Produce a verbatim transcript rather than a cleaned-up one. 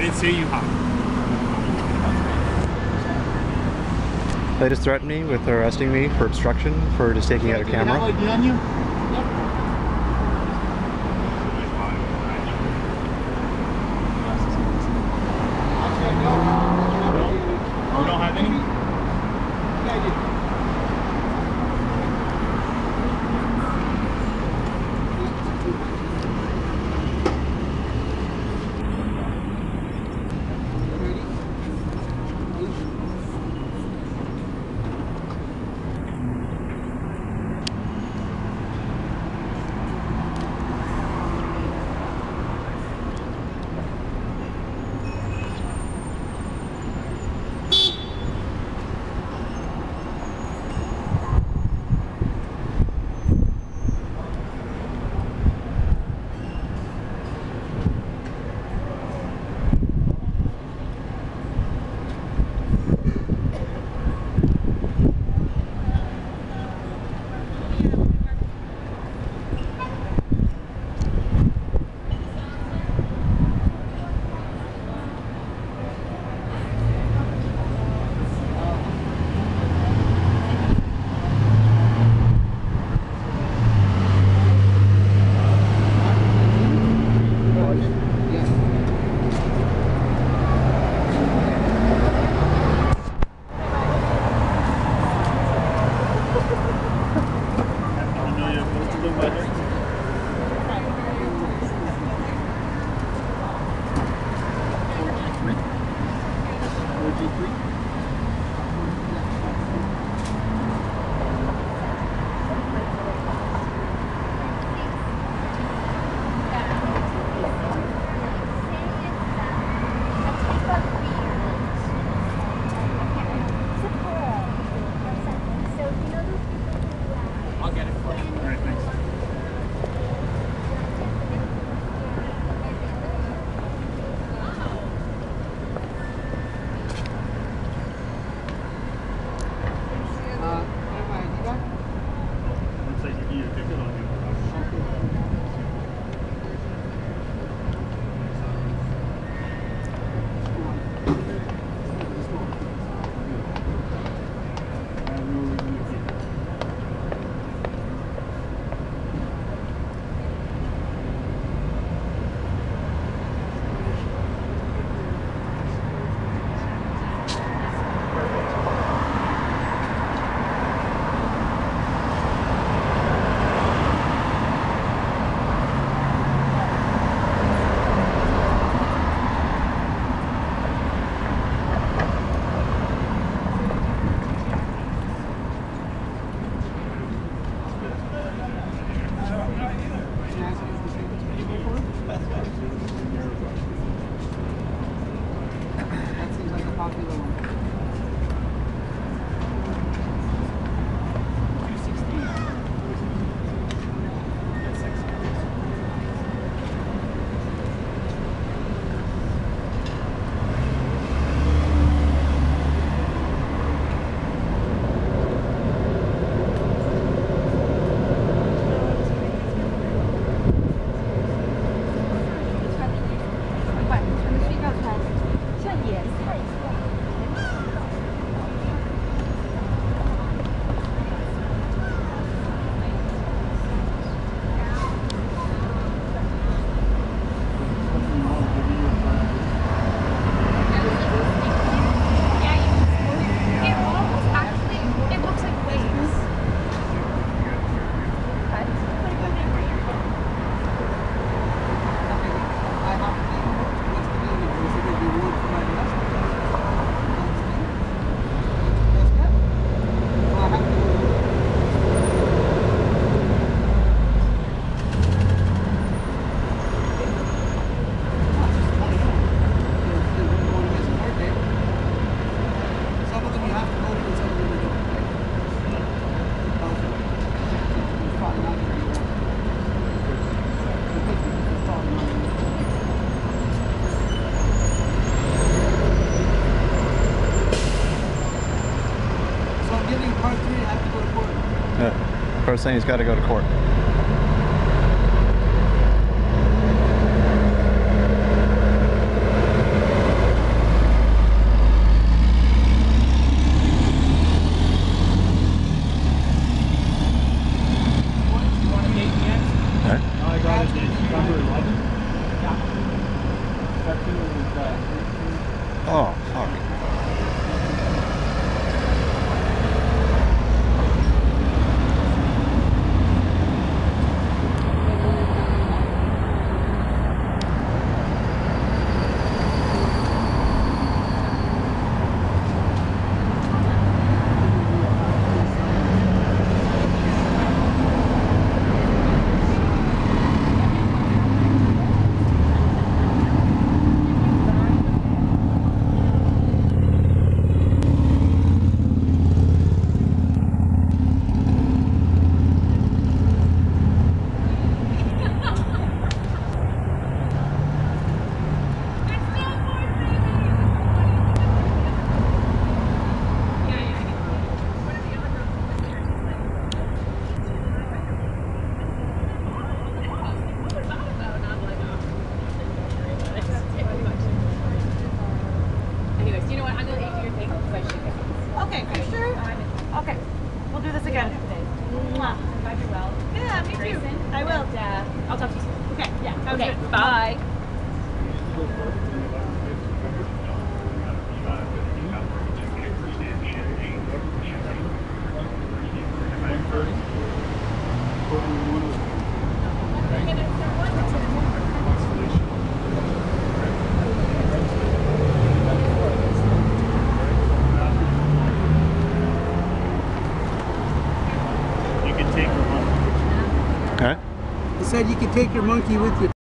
can see you hot. They just threatened me with arresting me for obstruction for just taking out a camera. Can I I D on you? Yep. You don't have any? Yeah, I do. First thing, he's got to go to court. Oh, fuck. Okay, for sure. Okay, we'll do this again. Mwah. Glad you're well. Yeah, me too. Grayson. I will. And, uh, I'll talk to you soon. Okay, Yeah. sounds Okay. good. Bye. You can take your money. Okay. He said you could take your monkey with you.